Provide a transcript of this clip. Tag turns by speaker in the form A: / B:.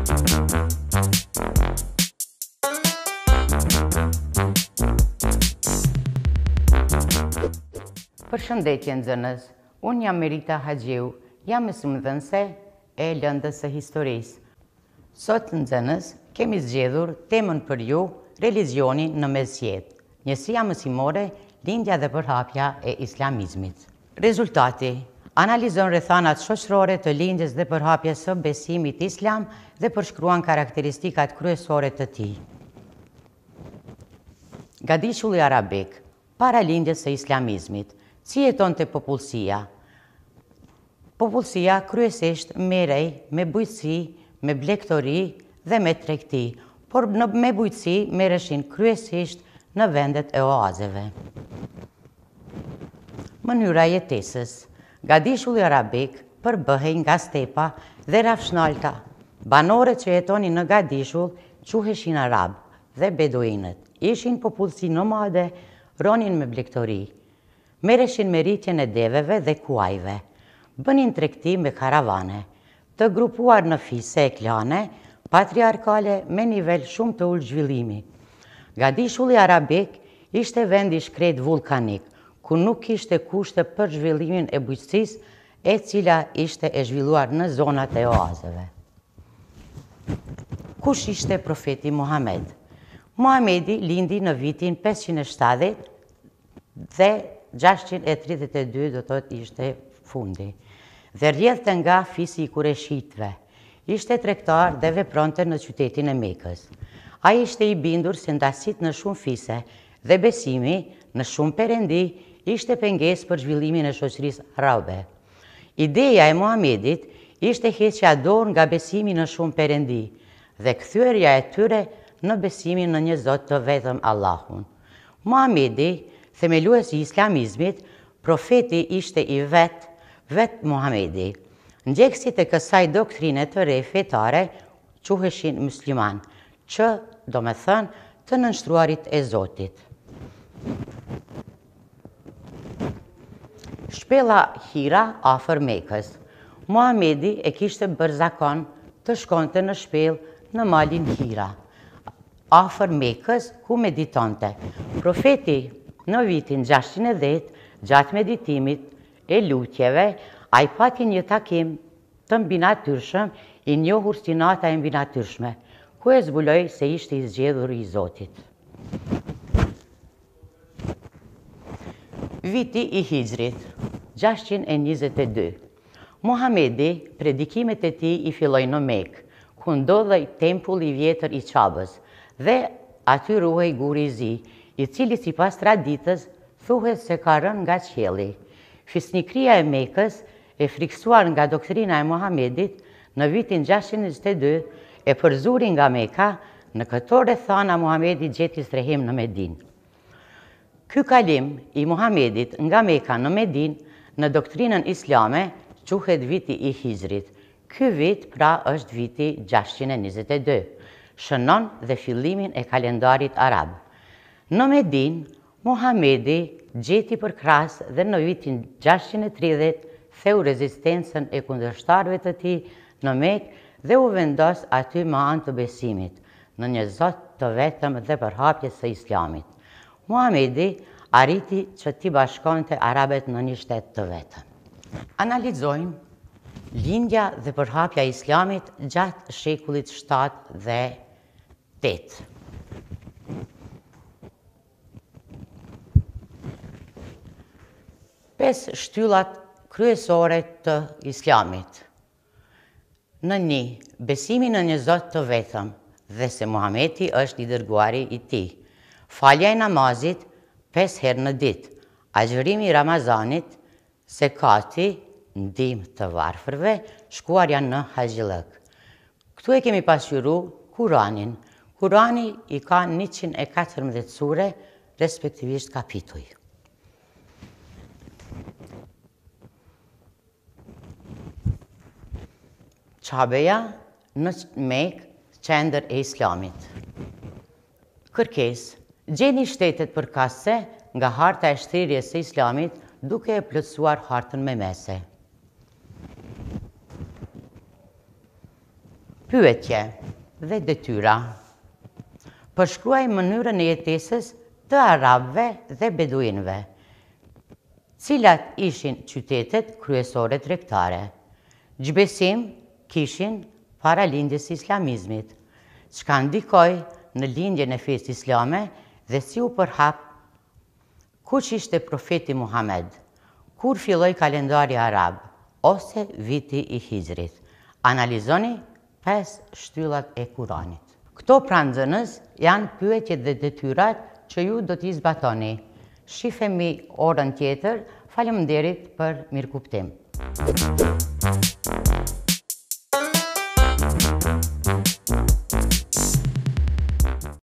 A: Përshëndetje nxënës, unë jam Merita Haxhiu, jam mësimdhënëse e lëndës së historisë. Sot nxënës, kemi zgjedhur temën për ju, religioni në mesjet, njësia mësimore, lindja dhe përhapja e islamizmit. Rezultati analizon rrethanat shoqërore të lindjes dhe përhapjes së besimit islam dhe përshkruan karakteristikat kryesore të tij. Gadishulli arabik, para lindjes së islamizmit, si jetonte popullsia? Popullsia kryesisht merrej me bujqësi, me blegtori dhe me tregti, por me bujqësi merreshin kryesisht në vendet e oazeve. Mënyra e jetesës. Gadishulli arabik përbëhej nga stepa dhe rafshnalta. Banorët që jetonin në Gadishull quheshin arab dhe beduinët. Ishin popullsi nomade, ronin me blegtori. Merreshin me rritjen e deveve dhe kuajve. Bënin tregti me karavane, të grupuar në fise e klane, patriarkale me nivel shumë të ulët zhvillimi. Gadishulli arabik ishte vend i shkret vulkanik, ku nuk kishte kushte për zhvillimin e bujqësisë, e cila ishte e zhvilluar në zonat e oazeve. Kush ishte profeti Muhammed? Muhamedi lindi në vitin 570 dhe 632 do të ishte fundi, dhe rrjedhte nga fisi i Kureshitëve. Ishte tregtar dhe vepronte në qytetin e Mekës. Ai ishte i bindur se ndasit në shumë fise dhe besimi në shumë perendi ishte pengesë për zhvillimin e shoqërisë arabe. Ideja e Muhamedit ishte heqja dorë nga besimi në shumë perendi dhe kthyrja e tyre në besimin në një Zot të vetëm Allahun. Muhamedi, themeluesi i islamizmit, profeti ishte i vetë Muhamedi. Ndjekësit e kësaj doktrine të re fetare quheshin musliman, që do me thënë të nënshtruarit e Zotit. Shpella Hira afër Mekës. Muhamedi e kishte bërë zakon të shkonte në shpellë në malin Hira, afër Mekës, ku meditonte. Profeti në vitin 610, gjatë meditimit e lutjeve, ai pati një takim të mbinatyrshëm i njohur si nata e mbinatyrshme, ku e zbuloi se ishte i zgjedhur i Zotit. Viti i Hijrit, 622. Muhamedi, predikimet e tij i filloi në Mekë, ku ndodhej tempulli i vjetër i Qabës, dhe aty ruhej guri i zi, i cili sipas traditës thuhet se ka rënë nga qielli. Fisnikëria e Mekës, e friksuar nga doktrina e Muhamedit, në vitin 622 e përzuri nga Meka. Në këto rrethana Muhamedi gjeti strehim në Medinë. Ky kalim i Muhamedit nga Meka në Medinë në doktrinën islame quhet viti i Hijrit. Ky vit pra është viti 622. Shënon dhe fillimin e kalendarit arab. Në Medinë, Muhamedi gjeti përkras dhe në vitin 630 theu rezistencën e kundërshtarëve të tij në Mekë dhe u vendos aty me anë të besimit në një Zot të vetëm dhe përhapjes së Islamit. Muhamedi arriti që t'i bashkonte arabët në një shtet të vetëm. Analizojmë lindja dhe përhapja e Islamit gjatë shekullit 7 dhe 8. Pesë shtyllat kryesore të Islamit. Në 1. Besimi në një Zot të vetëm dhe se Muhamedi është i dërguari i tij. Falja e namazit 5 herë në ditë. Agjërimi i Ramazanit, zekati, ndihmë të varfërve, shkuarja në haxhillëk. Këtu e kemi pasqyru Kuranin. Kurani i ka 114 sure, respektivisht kapituj. Qabeja në Mekë, qendër e Islamit. Kërkesë. Gjeni shtetet përkatëse nga harta e shtrirjes së Islamit duke e plotësuar hartën me mese. Pyetje dhe detyra. Përshkruaj mënyrën e jetesës të arabëve dhe beduinëve. Cilat ishin qytetet kryesore tregtare? Ç'besim kishin para lindjes së islamizmit? Çka ndikoi në lindjen e fesë islame dhe si u përhap? Kush ishte profeti Muhammed? Kur filloi kalendari arab ose viti i Hijrit? Analizoni 5 shtyllat e Kuranit. Këto pranë zënës janë pyetjet dhe detyrat që ju do t'i zbatoni. Shifemi orën tjetër. Faleminderit për mirëkuptim.